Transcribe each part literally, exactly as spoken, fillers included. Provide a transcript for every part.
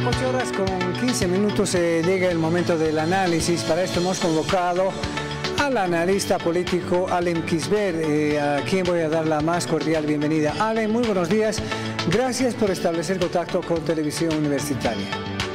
ocho horas con quince minutos eh, llega el momento del análisis. Para esto hemos convocado al analista político Alem Kisber, eh, a quien voy a dar la más cordial bienvenida. Alem, muy buenos días. Gracias por establecer contacto con Televisión Universitaria.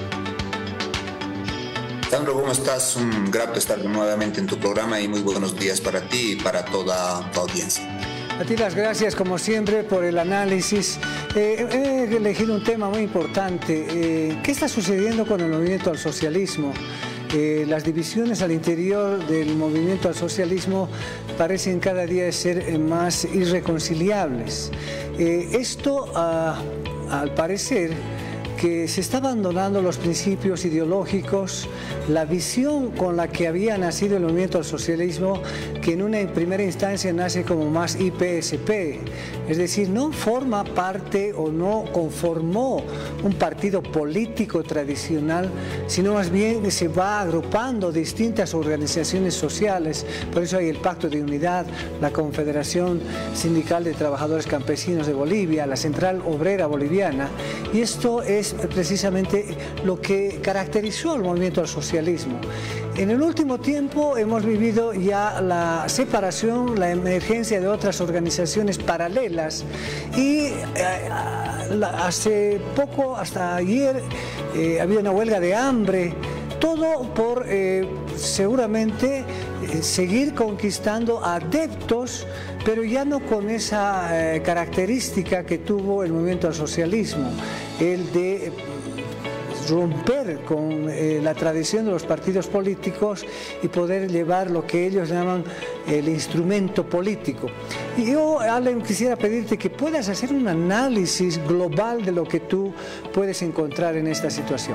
Sandro, ¿cómo estás? Un grato estar nuevamente en tu programa y muy buenos días para ti y para toda tu audiencia. A ti las gracias, como siempre, por el análisis. Eh, he elegido un tema muy importante. Eh, ¿Qué está sucediendo con el movimiento al socialismo? Eh, las divisiones al interior del movimiento al socialismo parecen cada día ser más irreconciliables. Eh, esto, ah, al parecer, que se está abandonando los principios ideológicos, la visión con la que había nacido el movimiento al socialismo, que en una primera instancia nace como más I P S P, es decir, no forma parte o no conformó un partido político tradicional, sino más bien se va agrupando distintas organizaciones sociales. Por eso hay el Pacto de Unidad, la Confederación Sindical de Trabajadores Campesinos de Bolivia, la Central Obrera Boliviana, y esto es precisamente lo que caracterizó al movimiento al socialismo. En el último tiempo hemos vivido ya la separación, la emergencia de otras organizaciones paralelas y eh, hace poco, hasta ayer, eh, había una huelga de hambre, todo por eh, seguramente eh, seguir conquistando adeptos, pero ya no con esa eh, característica que tuvo el movimiento al socialismo, el de eh, romper con eh, la tradición de los partidos políticos y poder llevar lo que ellos llaman el instrumento político. Y yo, Alem, quisiera pedirte que puedas hacer un análisis global de lo que tú puedes encontrar en esta situación.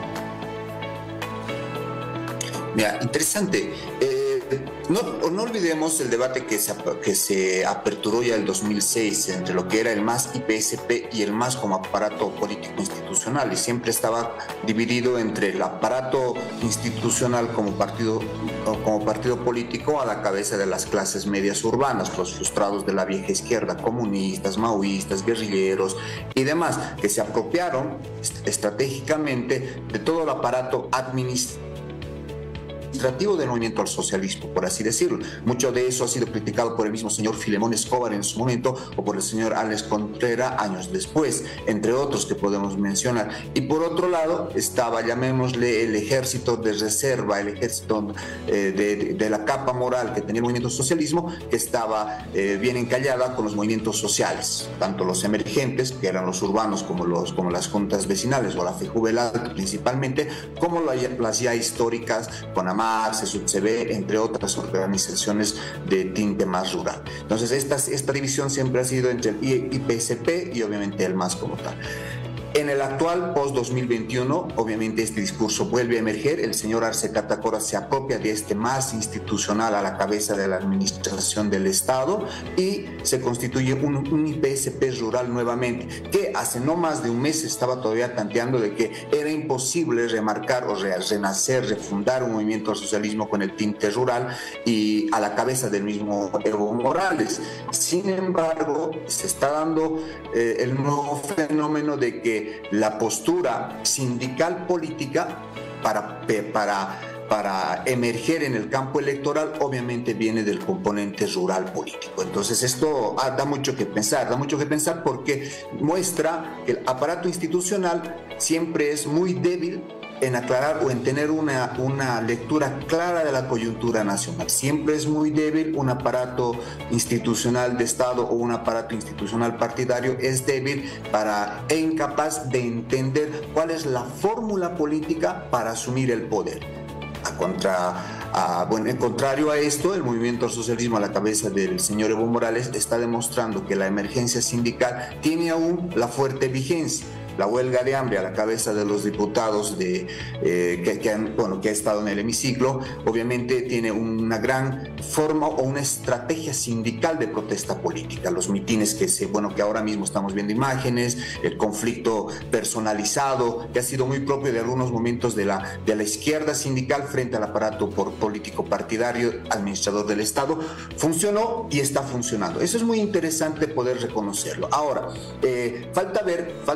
Mira, interesante. Eh, no, no olvidemos el debate que se, que se aperturó ya en el dos mil seis entre lo que era el M A S I P S P y el M A S como aparato político institucional, y siempre estaba dividido entre el aparato institucional como partido, como partido político a la cabeza de las clases medias urbanas, los frustrados de la vieja izquierda, comunistas, maoístas, guerrilleros y demás, que se apropiaron estratégicamente de todo el aparato administrativo del movimiento al socialismo, por así decirlo. Mucho de eso ha sido criticado por el mismo señor Filemón Escobar en su momento o por el señor Alex Contreras años después, entre otros que podemos mencionar. Y por otro lado estaba, llamémosle, el ejército de reserva, el ejército eh, de, de, de la capa moral que tenía el movimiento al socialismo, que estaba eh, bien encallada con los movimientos sociales, tanto los emergentes, que eran los urbanos, como, los, como las juntas vecinales o la FEJUVELAL principalmente, como las ya históricas con AMAR, S U C B, entre otras organizaciones de tinte más rural. Entonces esta, esta división siempre ha sido entre el I P S P y obviamente el M A S como tal. En el actual post dos mil veintiuno, obviamente este discurso vuelve a emerger. El señor Arce Catacora se apropia de este M A S institucional a la cabeza de la administración del Estado y se constituye un, un I P S P rural nuevamente, que hace no más de un mes estaba todavía tanteando de que era imposible remarcar o re, renacer, refundar un movimiento al socialismo con el tinte rural y a la cabeza del mismo Evo Morales. Sin embargo, se está dando eh, el nuevo fenómeno de que la postura sindical política para, para, para emerger en el campo electoral obviamente viene del componente rural político. Entonces esto da mucho que pensar, da mucho que pensar porque muestra que el aparato institucional siempre es muy débil en aclarar o en tener una, una lectura clara de la coyuntura nacional. Siempre es muy débil un aparato institucional de Estado o un aparato institucional partidario, es débil para, e incapaz de entender cuál es la fórmula política para asumir el poder. A contra, a, bueno, en contrario a esto, el movimiento al socialismo a la cabeza del señor Evo Morales está demostrando que la emergencia sindical tiene aún la fuerte vigencia. La huelga de hambre a la cabeza de los diputados de, eh, que, que, han, bueno, que ha estado en el hemiciclo, obviamente tiene una gran forma o una estrategia sindical de protesta política. Los mitines que, se, bueno, que ahora mismo estamos viendo imágenes, el conflicto personalizado, que ha sido muy propio de algunos momentos de la, de la izquierda sindical frente al aparato por político partidario administrador del Estado, funcionó y está funcionando. Eso es muy interesante poder reconocerlo. Ahora, eh, falta ver, falta ver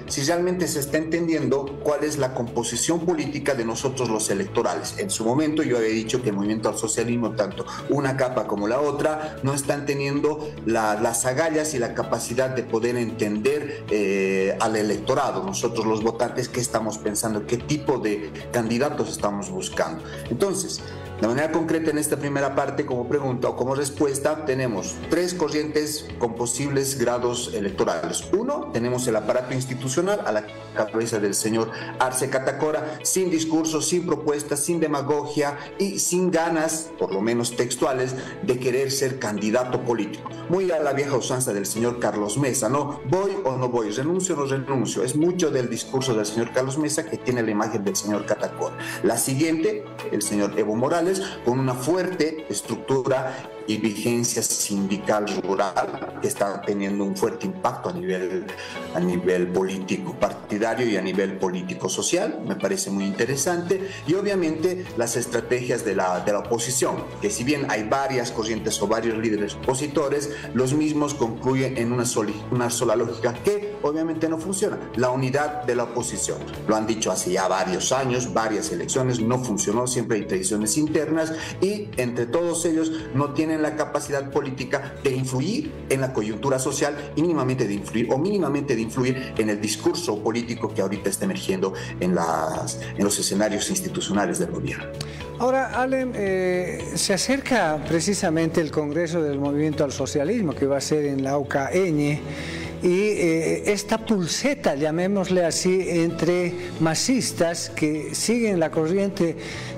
si realmente se está entendiendo cuál es la composición política de nosotros los electorales. En su momento yo había dicho que el movimiento al socialismo, tanto una capa como la otra, no están teniendo la, las agallas y la capacidad de poder entender eh, al electorado, nosotros los votantes, qué estamos pensando, qué tipo de candidatos estamos buscando. Entonces, de manera concreta, en esta primera parte, como pregunta o como respuesta, tenemos tres corrientes con posibles grados electorales. Uno, tenemos el aparato institucional a la cabeza del señor Arce Catacora, sin discurso, sin propuestas, sin demagogia y sin ganas, por lo menos textuales, de querer ser candidato político. Muy a la vieja usanza del señor Carlos Mesa, ¿no? Voy o no voy, renuncio o no renuncio. Es mucho del discurso del señor Carlos Mesa que tiene la imagen del señor Catacora. La siguiente, el señor Evo Morales, con una fuerte estructura y vigencia sindical rural que está teniendo un fuerte impacto a nivel, a nivel político partidario y a nivel político social. Me parece muy interesante. Y obviamente las estrategias de la, de la oposición, que si bien hay varias corrientes o varios líderes opositores, los mismos concluyen en una, soli, una sola lógica que obviamente no funciona: la unidad de la oposición. Lo han dicho hace ya varios años, varias elecciones, no funcionó, siempre hay traiciones internas y entre todos ellos no tienen la capacidad política de influir en la coyuntura social y mínimamente de influir o mínimamente de influir en el discurso político que ahorita está emergiendo en, las, en los escenarios institucionales del gobierno. Ahora, Alem, eh, se acerca precisamente el Congreso del Movimiento al Socialismo, que va a ser en Laucaeñe, y eh, esta pulseta, llamémosle así, entre masistas que siguen la corriente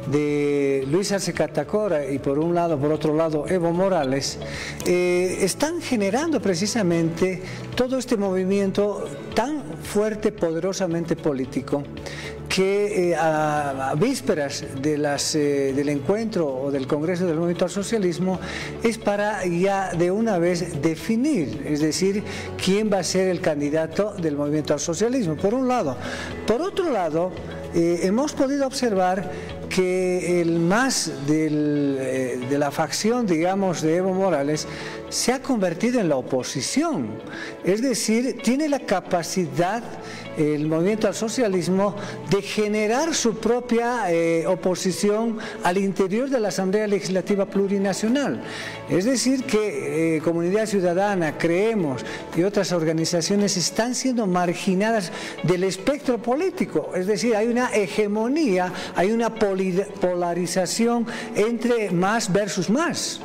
de Luis Arce Catacora y por un lado, por otro lado, Evo Morales, eh, están generando precisamente todo este movimiento tan fuerte, poderosamente político, que eh, a, a vísperas de las, eh, del encuentro o del Congreso del Movimiento al Socialismo es para ya de una vez definir, es decir, quién va a ser el candidato del Movimiento al Socialismo, por un lado. Por otro lado, eh, hemos podido observar que el más del, eh, de la facción, digamos, de Evo Morales se ha convertido en la oposición, es decir, tiene la capacidad el movimiento al socialismo de generar su propia eh, oposición al interior de la Asamblea Legislativa Plurinacional. Es decir, que eh, Comunidad Ciudadana, Creemos y otras organizaciones están siendo marginadas del espectro político. Es decir, hay una hegemonía, hay una polarización entre más versus más.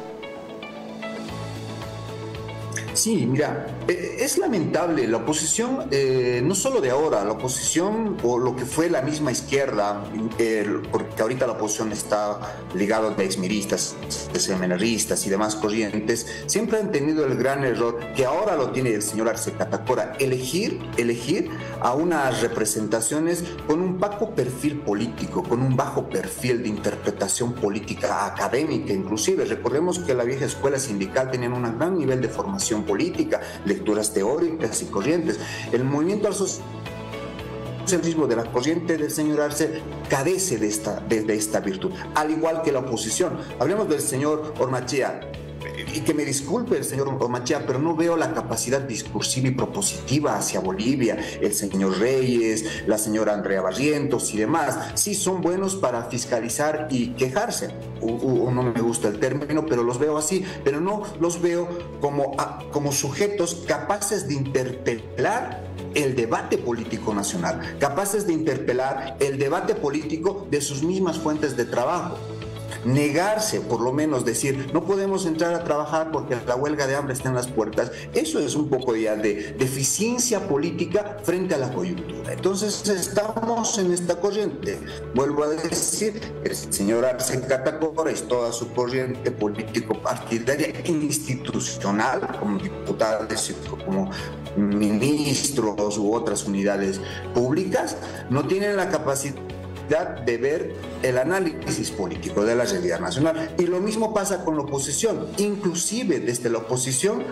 Sí, mira, eh, es lamentable la oposición, eh, no solo de ahora, la oposición o lo que fue la misma izquierda, eh, porque ahorita la oposición está ligada a exmiristas, semenaristas y demás corrientes, siempre han tenido el gran error, que ahora lo tiene el señor Arce Catacora, elegir, elegir a unas representaciones con un bajo perfil político, con un bajo perfil de interpretación política académica inclusive. Recordemos que la vieja escuela sindical tenía un gran nivel de formación política, lecturas teóricas y corrientes. El movimiento al socialismo de la corriente del señor Arce carece de esta, de, de esta virtud, al igual que la oposición. Hablemos del señor Ormachea, y que me disculpe el señor Ormachea, pero no veo la capacidad discursiva y propositiva hacia Bolivia. El señor Reyes, la señora Andrea Barrientos y demás, sí son buenos para fiscalizar y quejarse. O, o, no me gusta el término, pero los veo así, pero no los veo como, como sujetos capaces de interpelar el debate político nacional, capaces de interpelar el debate político de sus mismas fuentes de trabajo. Negarse, por lo menos decir, no podemos entrar a trabajar porque la huelga de hambre está en las puertas, eso es un poco ya de deficiencia política frente a la coyuntura. Entonces estamos en esta corriente. Vuelvo a decir, el señor Arce Catacora es toda su corriente político-partidaria institucional, como diputados y como ministros u otras unidades públicas, no tienen la capacidad de ver el análisis político de la realidad nacional. Y lo mismo pasa con la oposición. Inclusive desde la oposición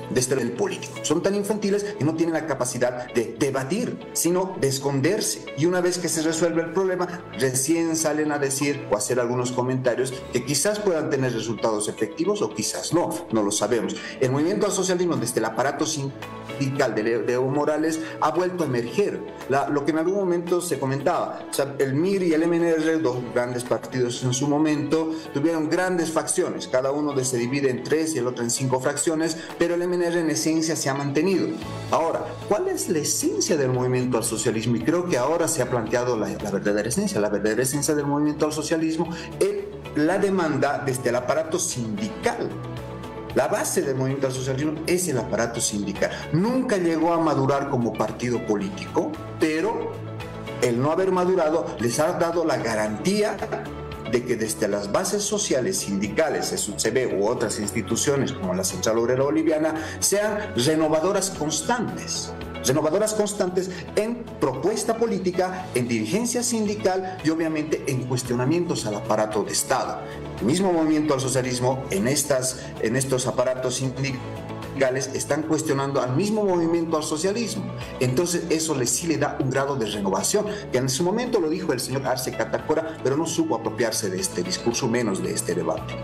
desde el político. Son tan infantiles que no tienen la capacidad de debatir, sino de esconderse. Y una vez que se resuelve el problema, recién salen a decir o hacer algunos comentarios que quizás puedan tener resultados efectivos o quizás no, no lo sabemos. El movimiento al socialismo desde el aparato sindical de Evo Morales ha vuelto a emerger. La, lo que en algún momento se comentaba, o sea, el M I R y el M N R, dos grandes partidos en su momento, tuvieron grandes facciones, cada uno se divide en tres y el otro en cinco fracciones, pero el M N R en esencia se ha mantenido. Ahora, ¿cuál es la esencia del movimiento al socialismo? Y creo que ahora se ha planteado la, la verdadera esencia. La verdadera esencia del movimiento al socialismo es la demanda desde el aparato sindical. La base del movimiento al socialismo es el aparato sindical. Nunca llegó a madurar como partido político, pero el no haber madurado les ha dado la garantía de que desde las bases sociales, sindicales, S U C B u otras instituciones como la Central Obrera Boliviana, sean renovadoras constantes. Renovadoras constantes en propuesta política, en dirigencia sindical y obviamente en cuestionamientos al aparato de Estado. El mismo movimiento al socialismo en, estas, en estos aparatos sindicales están cuestionando al mismo movimiento al socialismo. Entonces eso le, sí le da un grado de renovación, que en su momento lo dijo el señor Arce Catacora, pero no supo apropiarse de este discurso, menos de este debate.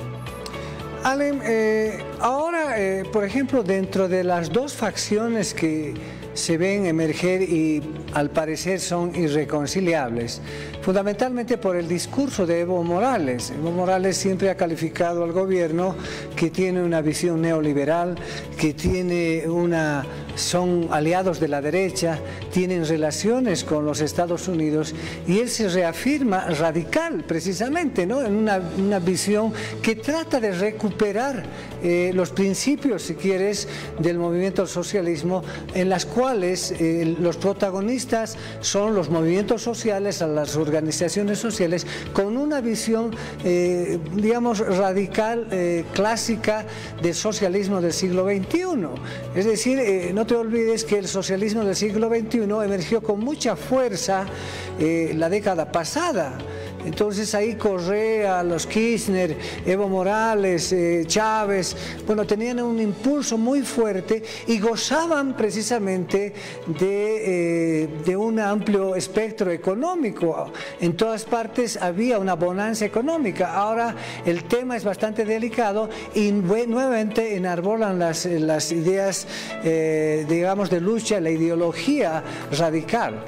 Alem, eh, ahora, eh, por ejemplo, dentro de las dos facciones que se ven emerger y al parecer son irreconciliables, fundamentalmente por el discurso de Evo Morales. Evo Morales siempre ha calificado al gobierno que tiene una visión neoliberal, que tiene una, son aliados de la derecha, tienen relaciones con los Estados Unidos y él se reafirma radical precisamente, ¿no? En una, una visión que trata de recuperar eh, los principios, si quieres, del movimiento al socialismo, en las cuales eh, los protagonistas son los movimientos sociales, las organizaciones sociales, con una visión, eh, digamos, radical, eh, clásica del socialismo del siglo veintiuno. Es decir, eh, no te olvides que el socialismo del siglo veintiuno emergió con mucha fuerza eh, la década pasada. Entonces ahí Correa, los Kirchner, Evo Morales, eh, Chávez, bueno, tenían un impulso muy fuerte y gozaban precisamente de, eh, de un amplio espectro económico. En todas partes había una bonanza económica. Ahora el tema es bastante delicado y nuevamente enarbolan las, las ideas, eh, digamos, de lucha, la ideología radical.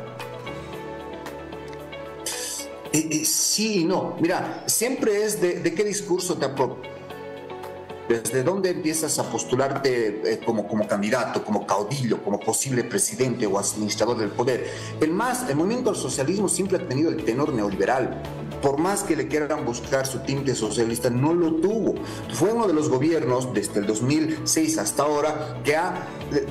Eh, eh, sí y no. Mira, siempre es de, de qué discurso te apropias. ¿Desde dónde empiezas a postularte eh, como, como candidato, como caudillo, como posible presidente o administrador del poder? El más, el movimiento al socialismo siempre ha tenido el tenor neoliberal. Por más que le quieran buscar su tinte socialista, no lo tuvo. Fue uno de los gobiernos desde el dos mil seis hasta ahora que ha eh,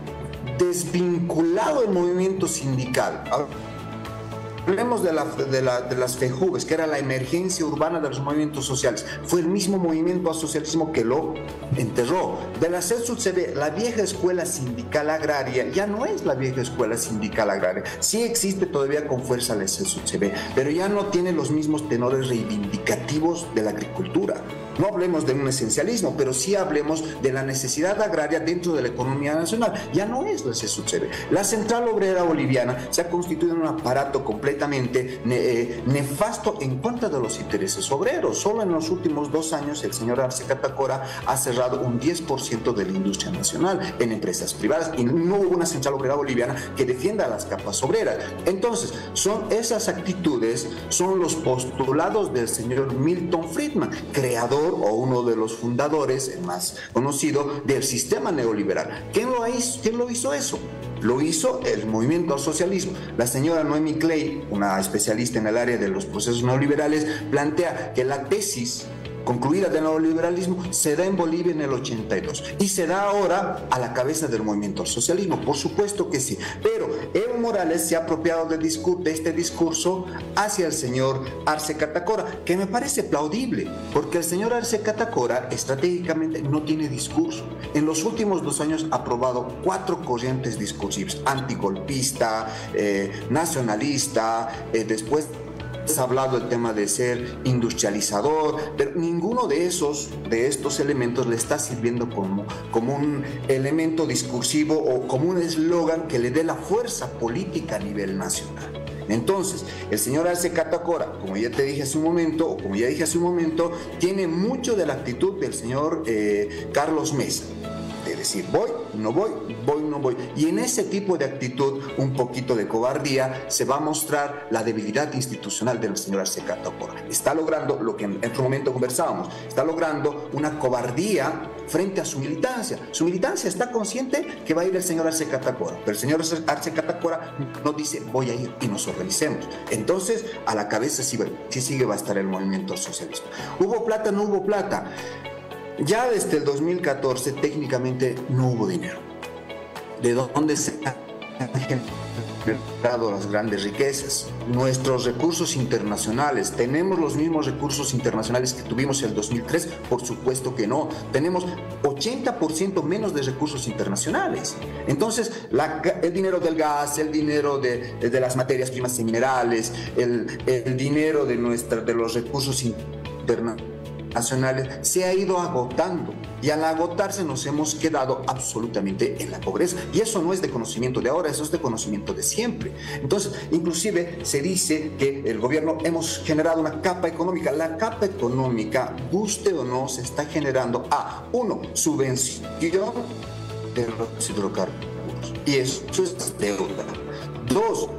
desvinculado el movimiento sindical. Hablemos de, la, de, la, de las FEJUVES, que era la emergencia urbana de los movimientos sociales. Fue el mismo movimiento al socialismo que lo enterró. De la S U C B, la vieja escuela sindical agraria, ya no es la vieja escuela sindical agraria. Sí existe todavía con fuerza la S U C B, pero ya no tiene los mismos tenores reivindicativos de la agricultura. No hablemos de un esencialismo, pero sí hablemos de la necesidad agraria dentro de la economía nacional. Ya no es la S U C B. La Central Obrera Boliviana se ha constituido en un aparato completamente ne eh, nefasto en contra de los intereses obreros. Solo en los últimos dos años el señor Arce Catacora ha cerrado un diez por ciento de la industria nacional en empresas privadas y no hubo una Central Obrera Boliviana que defienda a las capas obreras. Entonces, son esas actitudes, son los postulados del señor Milton Friedman, creador o uno de los fundadores, el más conocido, del sistema neoliberal. ¿Quién lo hizo, quién lo hizo eso? Lo hizo el movimiento al socialismo. La señora Noemi Clay, una especialista en el área de los procesos neoliberales, plantea que la tesis concluida del neoliberalismo se da en Bolivia en el ochenta y dos y se da ahora a la cabeza del movimiento al socialismo. Por supuesto que sí, pero Evo Morales se ha apropiado de, de este discurso hacia el señor Arce Catacora, que me parece plaudible, porque el señor Arce Catacora estratégicamente no tiene discurso. En los últimos dos años ha aprobado cuatro corrientes discursivas: antigolpista, eh, nacionalista, eh, después ha hablado del tema de ser industrializador, pero ninguno de esos, de estos elementos le está sirviendo como, como un elemento discursivo o como un eslogan que le dé la fuerza política a nivel nacional. Entonces, el señor Arce Catacora, como ya te dije hace un momento, o como ya dije hace un momento, tiene mucho de la actitud del señor eh, Carlos Mesa. De decir, voy, no voy, voy, no voy. Y en ese tipo de actitud, un poquito de cobardía, se va a mostrar la debilidad institucional del señor Arce Catacora. Está logrando lo que en otro momento conversábamos, está logrando una cobardía frente a su militancia. Su militancia está consciente que va a ir el señor Arce Catacora, pero el señor Arce Catacora no dice, voy a ir y nos organicemos. Entonces, a la cabeza sí, sí sigue va a estar el movimiento socialista. ¿Hubo plata? No hubo plata. Ya desde el dos mil catorce técnicamente no hubo dinero. ¿De dónde se han generado las grandes riquezas? Nuestros recursos internacionales. ¿Tenemos los mismos recursos internacionales que tuvimos en el dos mil tres? Por supuesto que no. Tenemos ochenta por ciento menos de recursos internacionales. Entonces, la, el dinero del gas, el dinero de, de las materias primas y minerales, el, el dinero de, nuestra, de los recursos internacionales nacionales se ha ido agotando, y al agotarse nos hemos quedado absolutamente en la pobreza, y eso no es de conocimiento de ahora, eso es de conocimiento de siempre. Entonces, inclusive se dice que el gobierno hemos generado una capa económica. La capa económica, guste o no, se está generando a uno, subvención de los hidrocarburos, y eso es deuda. Dos,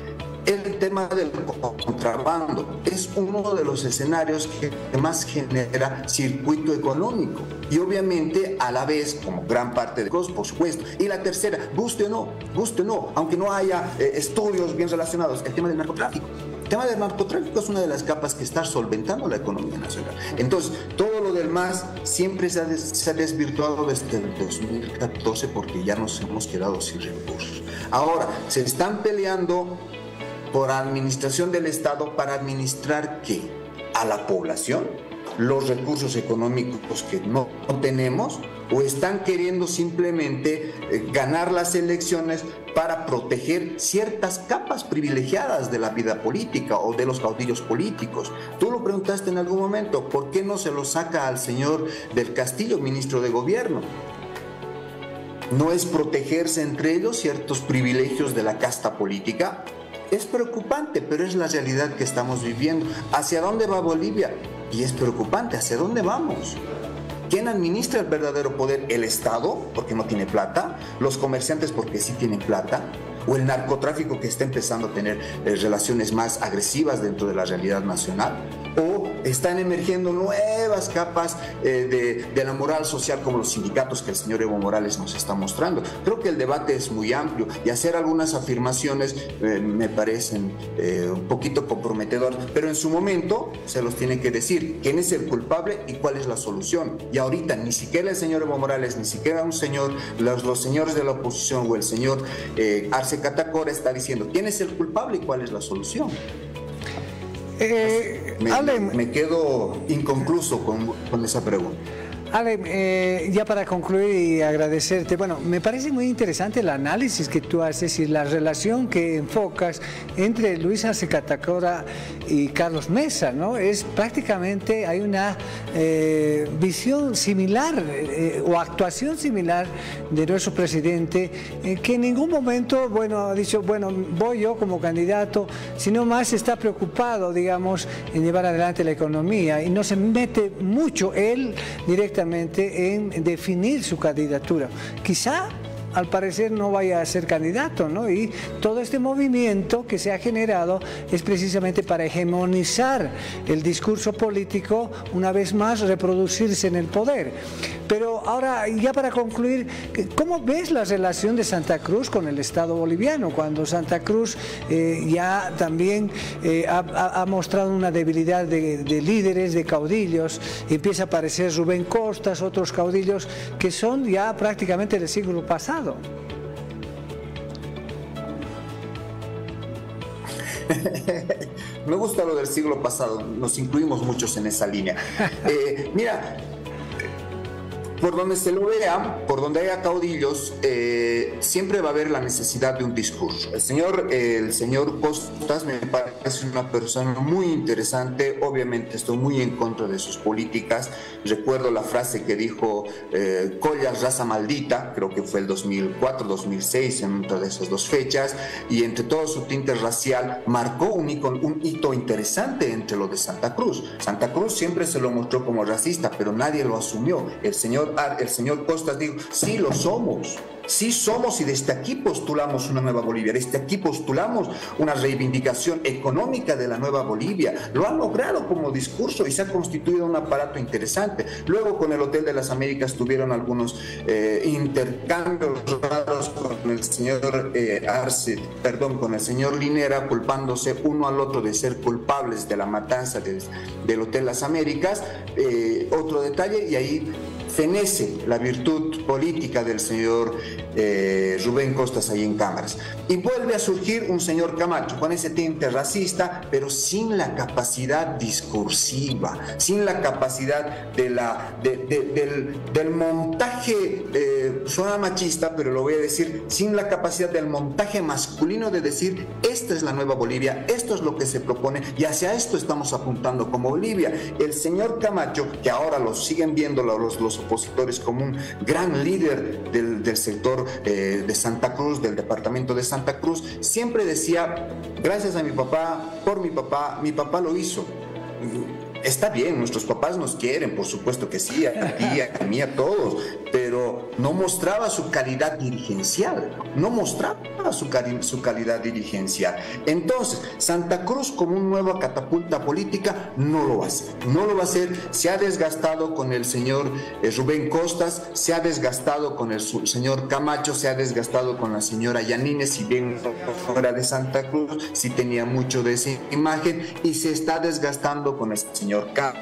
el tema del contrabando es uno de los escenarios que más genera circuito económico, y obviamente a la vez como gran parte de los, por supuesto. Y la tercera, guste o no, guste o no, aunque no haya eh, estudios bien relacionados, el tema del narcotráfico. El tema del narcotráfico es una de las capas que está solventando la economía nacional. Entonces, todo lo demás siempre se ha, des, se ha desvirtuado desde el dos mil catorce porque ya nos hemos quedado sin recursos. Ahora, se están peleando por administración del Estado para administrar ¿qué? A la población, los recursos económicos que no tenemos, o están queriendo simplemente eh, ganar las elecciones para proteger ciertas capas privilegiadas de la vida política o de los caudillos políticos. Tú lo preguntaste en algún momento, ¿por qué no se lo saca al señor del Castillo, ministro de Gobierno? ¿No es protegerse entre ellos ciertos privilegios de la casta política? Es preocupante, pero es la realidad que estamos viviendo. ¿Hacia dónde va Bolivia? Y es preocupante, ¿hacia dónde vamos? ¿Quién administra el verdadero poder? ¿El Estado, porque no tiene plata? ¿Los comerciantes, porque sí tienen plata? ¿O el narcotráfico, que está empezando a tener eh, relaciones más agresivas dentro de la realidad nacional? ¿O están emergiendo nuevas capas eh, de, de la moral social, como los sindicatos que el señor Evo Morales nos está mostrando? Creo que el debate es muy amplio, y hacer algunas afirmaciones eh, me parecen eh, un poquito comprometedoras, pero en su momento se los tiene que decir quién es el culpable y cuál es la solución. Y ahorita ni siquiera el señor Evo Morales, ni siquiera un señor, los, los señores de la oposición o el señor eh, Arce Catacora está diciendo quién es el culpable y cuál es la solución. Eh, me, Ale, me quedo inconcluso con, con esa pregunta. Ale, eh, ya para concluir y agradecerte, bueno, me parece muy interesante el análisis que tú haces y la relación que enfocas entre Luis Arce Catacora y Carlos Mesa, ¿no? Es prácticamente, hay una eh, visión similar eh, o actuación similar de nuestro presidente, eh, que en ningún momento, bueno, ha dicho, bueno, voy yo como candidato, sino más está preocupado, digamos, en llevar adelante la economía, y no se mete mucho él directamente en definir su candidatura. Quizá al parecer no vaya a ser candidato, ¿no? Y todo este movimiento que se ha generado es precisamente para hegemonizar el discurso político, una vez más reproducirse en el poder. Pero ahora, ya para concluir, ¿cómo ves la relación de Santa Cruz con el Estado boliviano? Cuando Santa Cruz eh, ya también eh, ha, ha mostrado una debilidad de, de líderes, de caudillos, empieza a aparecer Rubén Costas, otros caudillos que son ya prácticamente del siglo pasado. Me gusta lo del siglo pasado, nos incluimos muchos en esa línea. Eh, mira, por donde se lo vea, por donde haya caudillos, eh, siempre va a haber la necesidad de un discurso. El señor, eh, el señor Costas me parece una persona muy interesante. Obviamente estoy muy en contra de sus políticas. Recuerdo la frase que dijo eh, Collas, raza maldita, creo que fue el dos mil cuatro, dos mil seis, en una de esas dos fechas, y entre todo su tinte racial marcó un, icono, un hito interesante entre lo de Santa Cruz. Santa Cruz siempre se lo mostró como racista, pero nadie lo asumió. El señor, el señor Costas dijo, sí lo somos. Sí somos, y desde aquí postulamos una nueva Bolivia, desde aquí postulamos una reivindicación económica de la nueva Bolivia. Lo ha logrado como discurso y se ha constituido un aparato interesante. Luego con el Hotel de las Américas tuvieron algunos eh, intercambios raros con el señor eh, Arce, perdón, con el señor Linera, culpándose uno al otro de ser culpables de la matanza de, del Hotel Las Américas. Eh, otro detalle, y ahí fenece la virtud política del señor eh, Rubén Costas ahí en cámaras. Y vuelve a surgir un señor Camacho con ese tinte racista, pero sin la capacidad discursiva, sin la capacidad de la, de, de, del, del montaje, eh, suena machista, pero lo voy a decir, sin la capacidad del montaje masculino de decir, esta es la nueva Bolivia, esto es lo que se propone y hacia esto estamos apuntando como Bolivia. El señor Camacho, que ahora lo siguen viendo los, los opositores como un gran líder del, del sector eh, de Santa Cruz, del departamento de Santa Cruz, siempre decía, gracias a mi papá, por mi papá, mi papá lo hizo. Está bien, nuestros papás nos quieren, por supuesto que sí, a ti, a mí, a todos, pero no mostraba su calidad dirigencial, no mostraba su, cari su calidad dirigencial. Entonces, Santa Cruz como una nueva catapulta política no lo va a hacer, no lo va a hacer. Se ha desgastado con el señor eh, Rubén Costas, se ha desgastado con el su, señor Camacho, se ha desgastado con la señora Yanine, si bien fuera de Santa Cruz, sí tenía mucho de esa imagen, y se está desgastando con el señor K.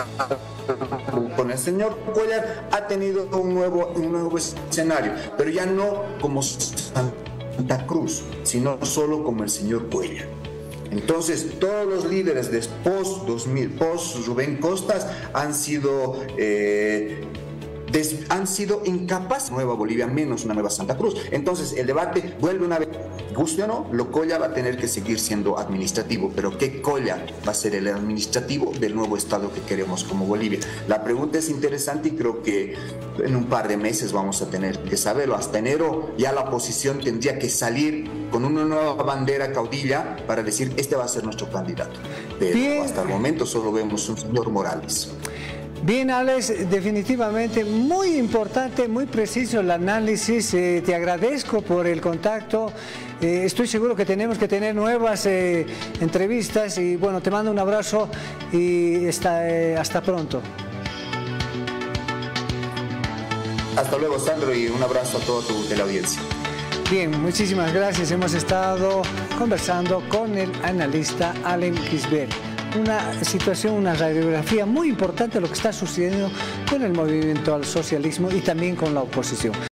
Con el señor Cuellar ha tenido un nuevo, un nuevo escenario, pero ya no como Santa Cruz, sino solo como el señor Cuellar. Entonces, todos los líderes de post dos mil, post Rubén Costas han sido eh, des, han sido incapaces. Nueva Bolivia menos una nueva Santa Cruz. Entonces, el debate vuelve una vez. Guste o no, lo Colla va a tener que seguir siendo administrativo, pero ¿qué Colla va a ser el administrativo del nuevo Estado que queremos como Bolivia? La pregunta es interesante y creo que en un par de meses vamos a tener que saberlo. Hasta enero ya la oposición tendría que salir con una nueva bandera caudilla para decir, este va a ser nuestro candidato. Pero Bien. hasta el momento solo vemos un señor Morales. Bien, Alex, definitivamente muy importante, muy preciso el análisis. Eh, te agradezco por el contacto. Eh, estoy seguro que tenemos que tener nuevas eh, entrevistas y bueno, te mando un abrazo y hasta, eh, hasta pronto. Hasta luego, Sandro, y un abrazo a toda tu teleaudiencia. Bien, muchísimas gracias. Hemos estado conversando con el analista Allen Gisbert. Una situación, una radiografía muy importante de lo que está sucediendo con el movimiento al socialismo y también con la oposición.